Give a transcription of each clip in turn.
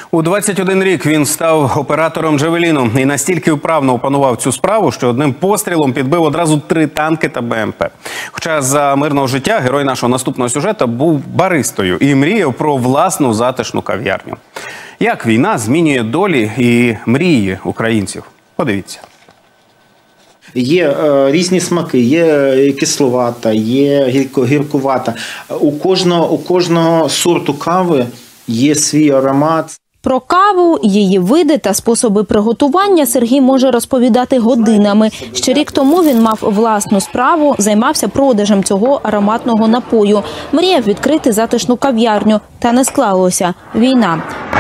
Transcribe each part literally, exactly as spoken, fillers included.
У двадцять один рік він став оператором «Джавеліну» і настільки вправно опанував цю справу, що одним пострілом підбив одразу три танки та Б М Пе. Хоча за мирного життя герой нашого наступного сюжету був баристою і мріяв про власну затишну кав'ярню. Як війна змінює долі і мрії українців? Подивіться. Є е, різні смаки, є кисловата, є гірко, гіркувата. У кожного, у кожного сорту кави є свій аромат. Про каву, її види та способи приготування Сергій може розповідати годинами. Ще рік тому він мав власну справу, займався продажем цього ароматного напою. Мріяв відкрити затишну кав'ярню, та не склалося – війна.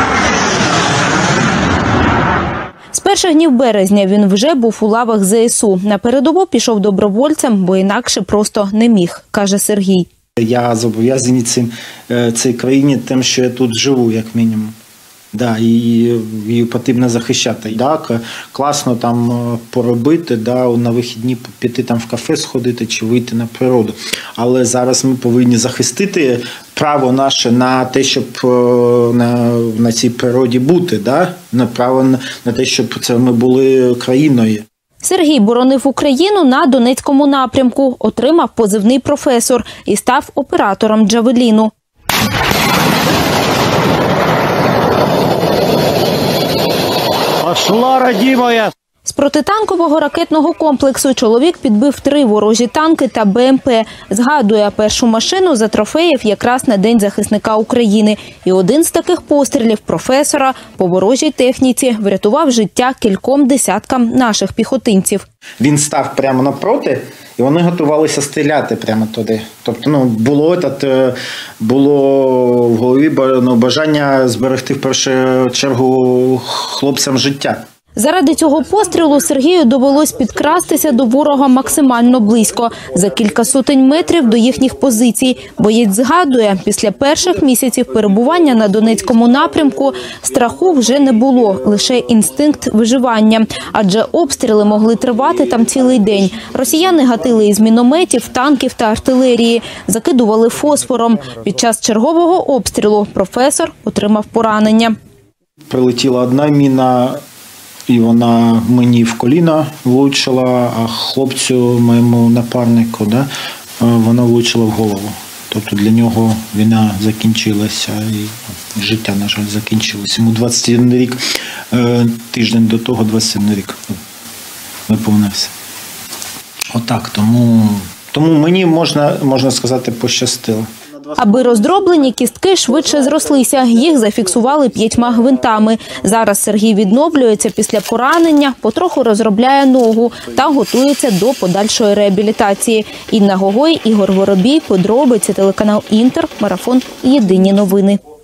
З перших днів березня він вже був у лавах Зе Ес У. На передову пішов добровольцем, бо інакше просто не міг, каже Сергій. Я зобов'язаний цим, цій країні тим, що я тут живу, як мінімум. Да, і її потрібно захищати. Да, класно там поробити, да, на вихідні піти там в кафе сходити чи вийти на природу. Але зараз ми повинні захистити право наше на те, щоб на, на цій природі бути, да, на право на те, щоб це ми були країною. Сергій боронив Україну на Донецькому напрямку, отримав позивний «Професор» і став оператором «Джавеліну». Пошла, родимая! З протитанкового ракетного комплексу чоловік підбив три ворожі танки та Б М Пе. Згадує, першу машину затрофеїв якраз на День захисника України. І один з таких пострілів «Професора» по ворожій техніці врятував життя кільком десяткам наших піхотинців. Він став прямо напроти, і вони готувалися стріляти прямо туди. Тобто, ну, було, этот, було в голові бажання зберегти в першу чергу хлопцям життя. Заради цього пострілу Сергію довелось підкрастися до ворога максимально близько, за кілька сотень метрів до їхніх позицій. Боєць згадує, після перших місяців перебування на Донецькому напрямку страху вже не було, лише інстинкт виживання. Адже обстріли могли тривати там цілий день. Росіяни гатили із мінометів, танків та артилерії, закидували фосфором. Під час чергового обстрілу «Професор» отримав поранення. Прилетіла одна міна, і вона мені в коліна влучила, а хлопцю, моєму напарнику, да, вона влучила в голову. Тобто для нього війна закінчилася і життя, на жаль, закінчилося. Йому двадцять один рік, тиждень до того двадцять один рік виповнився. Отак, тому, тому мені, можна, можна сказати, пощастило. Аби роздроблені кістки швидше зрослися, їх зафіксували п'ятьма гвинтами. Зараз Сергій відновлюється після поранення, потроху розробляє ногу та готується до подальшої реабілітації. Інна Гогой, Ігор Воробій, подробиці, телеканал «Інтер», марафон «Єдині новини».